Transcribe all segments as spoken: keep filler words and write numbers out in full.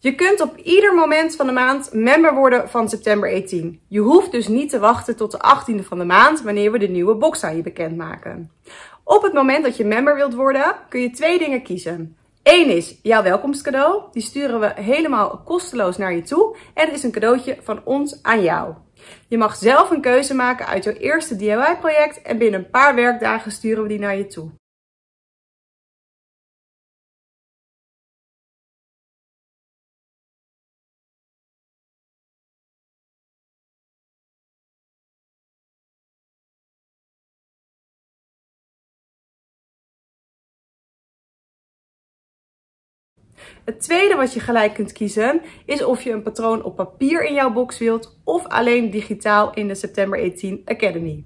Je kunt op ieder moment van de maand member worden van September achttien. Je hoeft dus niet te wachten tot de achttiende van de maand wanneer we de nieuwe box aan je bekendmaken. Op het moment dat je member wilt worden kun je twee dingen kiezen. Eén is jouw welkomstcadeau. Die sturen we helemaal kosteloos naar je toe. En het is een cadeautje van ons aan jou. Je mag zelf een keuze maken uit jouw eerste D I Y project en binnen een paar werkdagen sturen we die naar je toe. Het tweede wat je gelijk kunt kiezen is of je een patroon op papier in jouw box wilt of alleen digitaal in de September achttien Academy.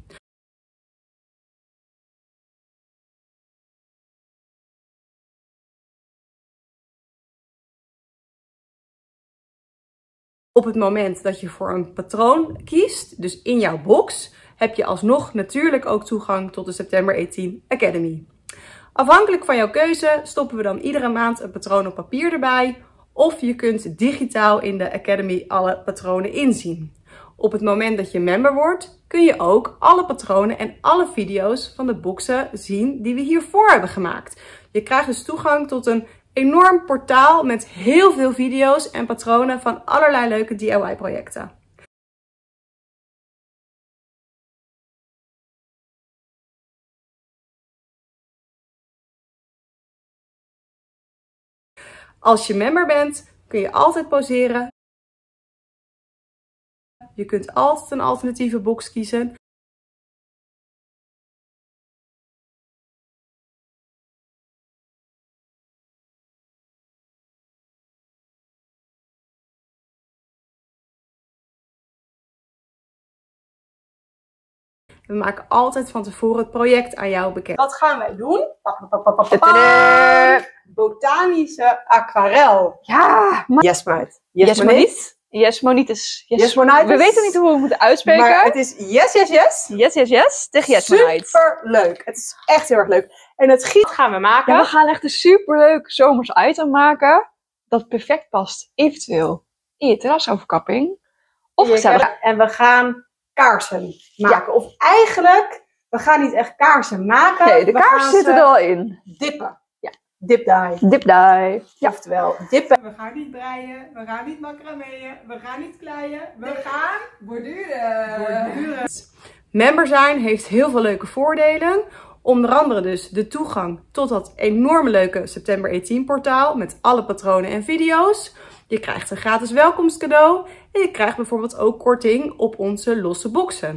Op het moment dat je voor een patroon kiest, dus in jouw box, heb je alsnog natuurlijk ook toegang tot de September achttien Academy. Afhankelijk van jouw keuze stoppen we dan iedere maand een patroon op papier erbij. Of je kunt digitaal in de Academy alle patronen inzien. Op het moment dat je member wordt, kun je ook alle patronen en alle video's van de boxen zien die we hiervoor hebben gemaakt. Je krijgt dus toegang tot een enorm portaal met heel veel video's en patronen van allerlei leuke D I Y projecten. Als je member bent, kun je altijd poseren. Je kunt altijd een alternatieve box kiezen. We maken altijd van tevoren het project aan jou bekend. Wat gaan wij doen? Botanische aquarel. Ja, maar... Yesmonite. Yesmonite. Yesmonitis. Yes. Yesmonitis. We weten niet hoe we het moeten uitspreken. Maar het is yes, yes, yes. Yes, yes, yes. Tegen Yesmonite. Super leuk. Het is echt heel erg leuk. En het giet gaan we maken. Ja, we gaan echt een superleuk zomers item maken. Dat perfect past. Eventueel in je terrasoverkapping. Of Ja, gezellig. en we gaan kaarsen maken. Ja. Of eigenlijk, we gaan niet echt kaarsen maken. Nee, de we kaarsen zitten er al in. Dippen. Ja. Dip dye. Dip dye. Ja. Oftewel, dippen. We gaan niet breien, we gaan niet macrameën, we gaan niet kleien, we nee. gaan borduren. borduren. Member zijn heeft heel veel leuke voordelen. Onder andere dus de toegang tot dat enorme leuke September achttien portaal met alle patronen en video's. Je krijgt een gratis welkomstcadeau en je krijgt bijvoorbeeld ook korting op onze losse boxen.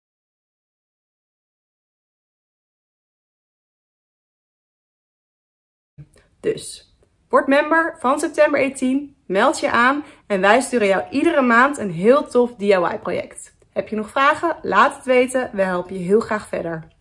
Dus, word member van September achttien, meld je aan en wij sturen jou iedere maand een heel tof D I Y project. Heb je nog vragen? Laat het weten, we helpen je heel graag verder.